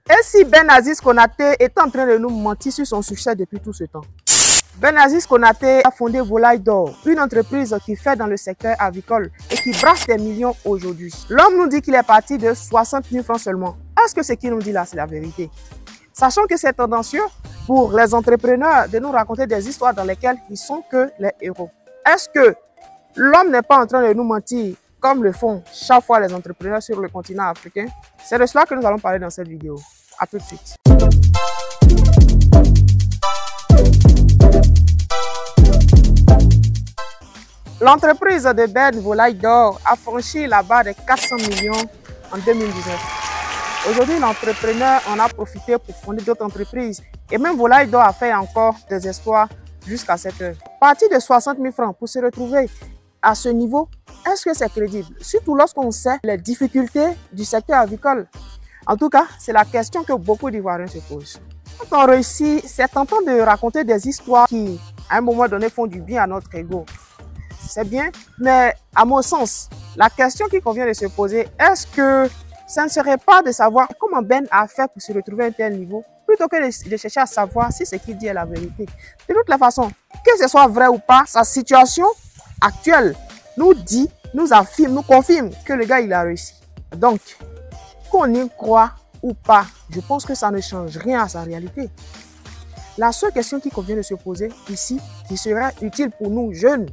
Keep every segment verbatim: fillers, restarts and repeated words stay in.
Et si Ben Aziz Konaté est en train de nous mentir sur son succès depuis tout ce temps? Ben Aziz Konaté a fondé Volaille d'Or, une entreprise qui fait dans le secteur avicole et qui brasse des millions aujourd'hui. L'homme nous dit qu'il est parti de soixante mille francs seulement. Est-ce que ce qu'il nous dit là, c'est la vérité? Sachant que c'est tendancieux pour les entrepreneurs de nous raconter des histoires dans lesquelles ils sont que les héros. Est-ce que l'homme n'est pas en train de nous mentir comme le font chaque fois les entrepreneurs sur le continent africain? C'est de cela que nous allons parler dans cette vidéo. À tout de suite. L'entreprise de Ben Volaille d'Or a franchi la barre des quatre cents millions en deux mille dix-neuf. Aujourd'hui, l'entrepreneur en a profité pour fonder d'autres entreprises. Et même Volaille d'Or a fait encore des espoirs jusqu'à cette heure. Partir de soixante mille francs pour se retrouver à ce niveau, est-ce que c'est crédible? Surtout lorsqu'on sait les difficultés du secteur avicole. En tout cas, c'est la question que beaucoup d'Ivoiriens se posent. Quand on réussit, c'est tentant de raconter des histoires qui, à un moment donné, font du bien à notre ego. C'est bien, mais à mon sens, la question qui convient de se poser, est-ce que ça ne serait pas de savoir comment Ben a fait pour se retrouver à un tel niveau, plutôt que de, de chercher à savoir si ce qu'il dit est la vérité. De toute la façon, que ce soit vrai ou pas, sa situation actuelle nous dit, nous affirme, nous confirme que le gars il a réussi. Donc, qu'on y croit ou pas, je pense que ça ne change rien à sa réalité. La seule question qui convient de se poser ici, qui serait utile pour nous jeunes,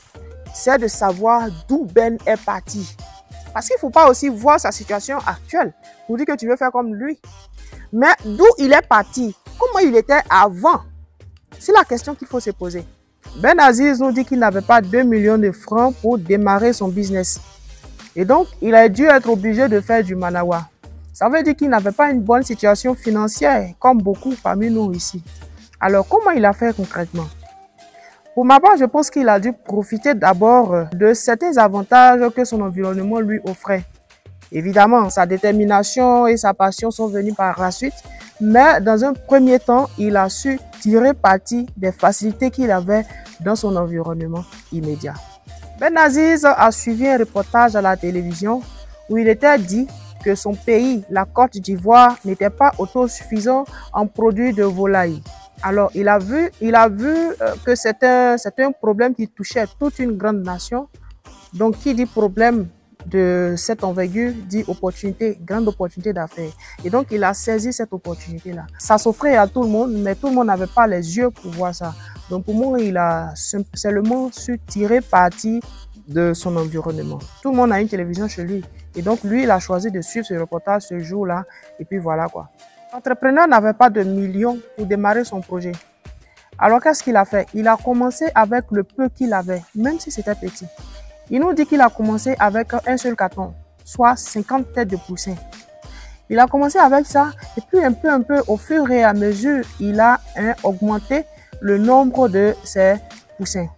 c'est de savoir d'où Ben est parti. Parce qu'il ne faut pas aussi voir sa situation actuelle pour dire que tu veux faire comme lui. Mais d'où il est parti, comment il était avant, c'est la question qu'il faut se poser. Ben Aziz nous dit qu'il n'avait pas deux millions de francs pour démarrer son business. Et donc, il a dû être obligé de faire du manawa. Ça veut dire qu'il n'avait pas une bonne situation financière, comme beaucoup parmi nous ici. Alors, comment il a fait concrètement? Pour ma part, je pense qu'il a dû profiter d'abord de certains avantages que son environnement lui offrait. Évidemment, sa détermination et sa passion sont venues par la suite, mais dans un premier temps, il a su tirer parti des facilités qu'il avait dans son environnement immédiat. Ben Aziz a suivi un reportage à la télévision où il était dit que son pays, la Côte d'Ivoire, n'était pas autosuffisant en produits de volaille. Alors, il a vu, il a vu euh, que c'était un, un problème qui touchait toute une grande nation. Donc, qui dit problème de cette envergure dit opportunité, grande opportunité d'affaires. Et donc, il a saisi cette opportunité-là. Ça s'offrait à tout le monde, mais tout le monde n'avait pas les yeux pour voir ça. Donc, pour moi, il a seulement su tirer parti de son environnement. Tout le monde a une télévision chez lui. Et donc, lui, il a choisi de suivre ce reportage ce jour-là. Et puis, voilà quoi. L'entrepreneur n'avait pas de millions pour démarrer son projet. Alors, qu'est-ce qu'il a fait? Il a commencé avec le peu qu'il avait, même si c'était petit. Il nous dit qu'il a commencé avec un seul carton, soit cinquante têtes de poussins. Il a commencé avec ça, et puis un peu, un peu, au fur et à mesure, il a hein, augmenté le nombre de ses poussins.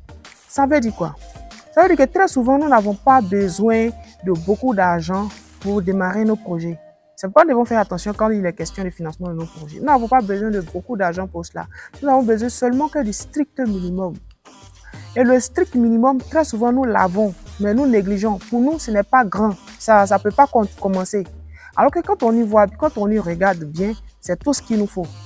Ça veut dire quoi? Ça veut dire que très souvent, nous n'avons pas besoin de beaucoup d'argent pour démarrer nos projets. C'est pourquoi nous devons faire attention quand il est question de financement de nos projets. Nous n'avons pas besoin de beaucoup d'argent pour cela. Nous avons besoin seulement que du strict minimum. Et le strict minimum, très souvent, nous l'avons, mais nous négligeons. Pour nous, ce n'est pas grand. Ça ne peut pas commencer. Alors que quand on y voit, quand on y regarde bien, c'est tout ce qu'il nous faut.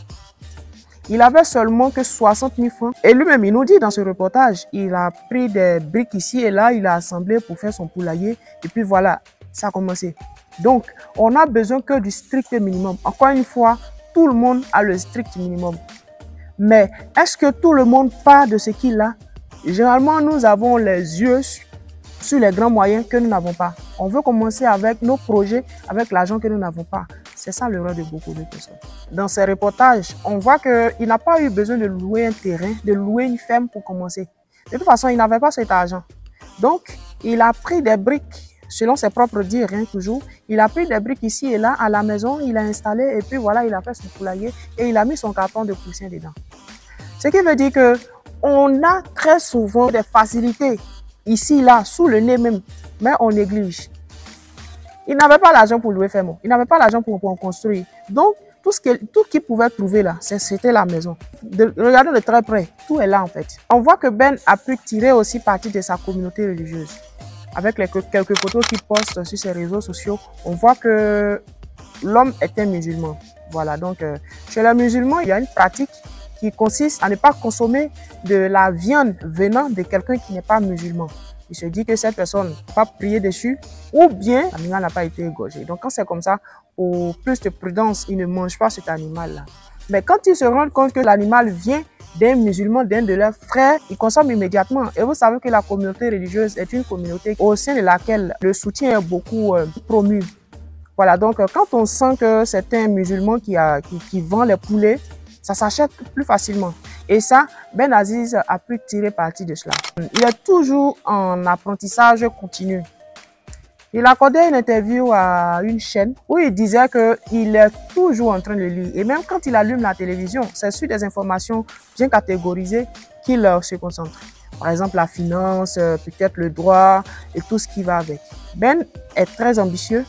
Il avait seulement que soixante mille francs. Et lui-même, il nous dit dans ce reportage, il a pris des briques ici et là, il a assemblé pour faire son poulailler. Et puis voilà, ça a commencé. Donc, on n'a besoin que du strict minimum. Encore une fois, tout le monde a le strict minimum. Mais est-ce que tout le monde part de ce qu'il a? Généralement, nous avons les yeux sur les grands moyens que nous n'avons pas. On veut commencer avec nos projets, avec l'argent que nous n'avons pas. C'est ça l'erreur de beaucoup de personnes. Dans ces reportages, on voit qu'il n'a pas eu besoin de louer un terrain, de louer une ferme pour commencer. De toute façon, il n'avait pas cet argent. Donc, il a pris des briques. Selon ses propres dires, hein, toujours, il a pris des briques ici et là à la maison, il a installé et puis voilà, il a fait son poulailler et il a mis son carton de poussins dedans. Ce qui veut dire que on a très souvent des facilités ici, là, sous le nez même, mais on néglige. Il n'avait pas l'argent pour louer ferme, il n'avait pas l'argent pour, pour construire. Donc, tout ce qu'il tout qu'il pouvait trouver là, c'était la maison. De, regardons de très près, tout est là en fait. On voit que Ben a pu tirer aussi parti de sa communauté religieuse. Avec les quelques photos qu'il poste sur ses réseaux sociaux, on voit que l'homme est un musulman. Voilà, donc euh, chez les musulmans, il y a une pratique qui consiste à ne pas consommer de la viande venant de quelqu'un qui n'est pas musulman. Il se dit que cette personne n'a pas prié dessus ou bien l'animal n'a pas été égorgé. Donc quand c'est comme ça, pour plus de prudence, il ne mange pas cet animal-là. Mais quand ils se rendent compte que l'animal vient d'un musulman, d'un de leurs frères, ils consomment immédiatement. Et vous savez que la communauté religieuse est une communauté au sein de laquelle le soutien est beaucoup euh, promu. Voilà, donc quand on sent que c'est un musulman qui, a, qui, qui vend les poulets, ça s'achète plus facilement. Et ça, Ben Aziz a pu tirer parti de cela. Il est toujours en apprentissage continu. Il accordait une interview à une chaîne où il disait qu'il est toujours en train de lire. Et même quand il allume la télévision, c'est sur des informations bien catégorisées qu'il se concentre. Par exemple, la finance, peut-être le droit et tout ce qui va avec. Ben est très ambitieux.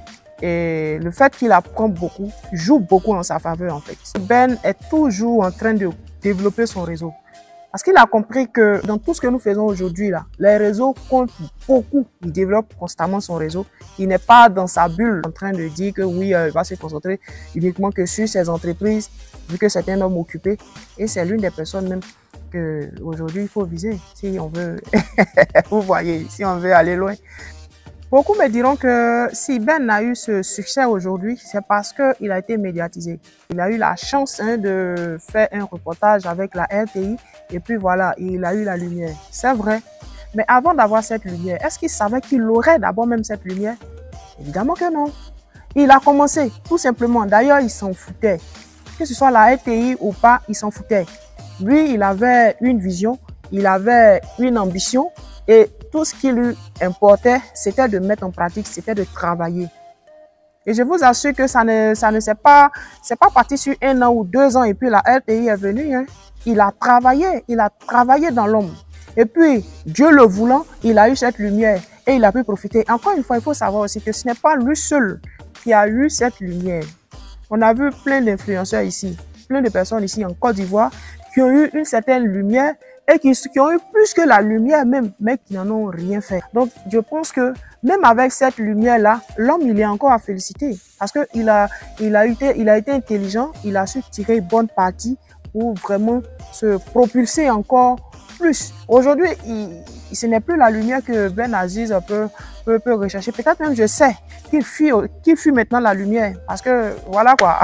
Et le fait qu'il apprend beaucoup, joue beaucoup en sa faveur en fait. Ben est toujours en train de développer son réseau. Parce qu'il a compris que dans tout ce que nous faisons aujourd'hui, là, les réseaux comptent beaucoup. Il développe constamment son réseau. Il n'est pas dans sa bulle en train de dire que oui, euh, il va se concentrer uniquement que sur ses entreprises, vu que c'est un homme occupé. Et c'est l'une des personnes même qu'aujourd'hui il faut viser si on veut, vous voyez, si on veut aller loin. Beaucoup me diront que si Ben a eu ce succès aujourd'hui, c'est parce qu'il a été médiatisé. Il a eu la chance hein, de faire un reportage avec la R T I et puis voilà, il a eu la lumière. C'est vrai. Mais avant d'avoir cette lumière, est-ce qu'il savait qu'il aurait d'abord même cette lumière? Évidemment que non. Il a commencé, tout simplement. D'ailleurs, il s'en foutait. Que ce soit la R T I ou pas, il s'en foutait. Lui, il avait une vision, il avait une ambition et tout ce qui lui importait, c'était de mettre en pratique, c'était de travailler. Et je vous assure que ça ne, ça ne s'est pas, c'est pas parti sur un an ou deux ans et puis la R T I est venue. Hein. Il a travaillé, il a travaillé dans l'homme. Et puis, Dieu le voulant, il a eu cette lumière et il a pu profiter. Encore une fois, il faut savoir aussi que ce n'est pas lui seul qui a eu cette lumière. On a vu plein d'influenceurs ici, plein de personnes ici en Côte d'Ivoire qui ont eu une certaine lumière et qui, qui ont eu plus que la lumière même, mais qui n'en ont rien fait. Donc, je pense que même avec cette lumière-là, l'homme, il est encore à féliciter parce qu'il a, il a, été, il a été intelligent, il a su tirer bonne partie pour vraiment se propulser encore plus. Aujourd'hui, ce n'est plus la lumière que Ben Aziz peut, peut, peut rechercher. Peut-être même, je sais qu'il fuit, qu'il fuit maintenant la lumière parce que voilà quoi.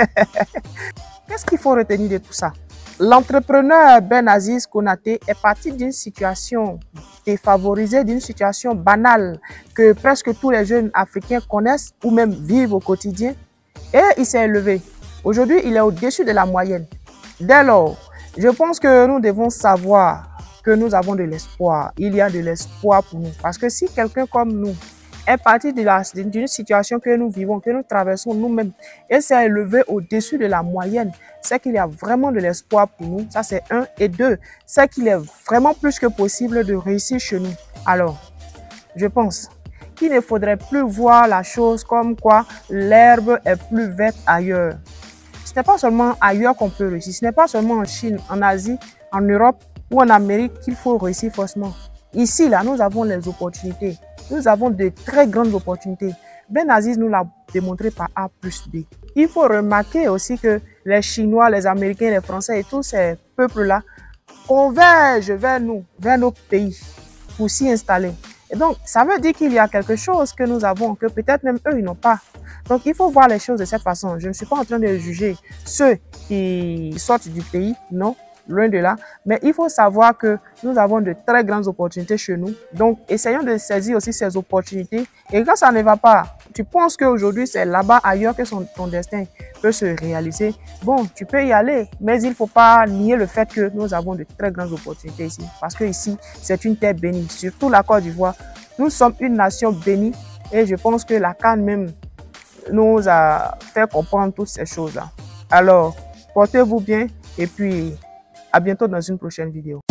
Qu'est-ce qu'il faut retenir de tout ça? L'entrepreneur Ben Aziz Konaté est parti d'une situation défavorisée, d'une situation banale que presque tous les jeunes africains connaissent ou même vivent au quotidien. Et il s'est élevé. Aujourd'hui, il est au-dessus de la moyenne. Dès lors, je pense que nous devons savoir que nous avons de l'espoir. Il y a de l'espoir pour nous. Parce que si quelqu'un comme nous est parti d'une situation que nous vivons, que nous traversons nous-mêmes et s'est élevé au-dessus de la moyenne, c'est qu'il y a vraiment de l'espoir pour nous. Ça, c'est un. Et deux, c'est qu'il est vraiment plus que possible de réussir chez nous. Alors, je pense qu'il ne faudrait plus voir la chose comme quoi l'herbe est plus verte ailleurs. Ce n'est pas seulement ailleurs qu'on peut réussir. Ce n'est pas seulement en Chine, en Asie, en Europe ou en Amérique qu'il faut réussir forcément. Ici, là, nous avons les opportunités. Nous avons de très grandes opportunités. Ben Aziz nous l'a démontré par A plus B. Il faut remarquer aussi que les Chinois, les Américains, les Français et tous ces peuples-là convergent vers nous, vers nos pays pour s'y installer. Et donc, ça veut dire qu'il y a quelque chose que nous avons, que peut-être même eux, ils n'ont pas. Donc, il faut voir les choses de cette façon. Je ne suis pas en train de juger ceux qui sortent du pays, non. Loin de là, mais il faut savoir que nous avons de très grandes opportunités chez nous. Donc, essayons de saisir aussi ces opportunités. Et quand ça ne va pas, tu penses qu'aujourd'hui, c'est là-bas, ailleurs que son, ton destin peut se réaliser. Bon, tu peux y aller, mais il ne faut pas nier le fait que nous avons de très grandes opportunités ici. Parce que ici, c'est une terre bénie, surtout la Côte d'Ivoire. Nous sommes une nation bénie et je pense que la CAN même nous a fait comprendre toutes ces choses-là. Alors, portez-vous bien et puis à bientôt dans une prochaine vidéo.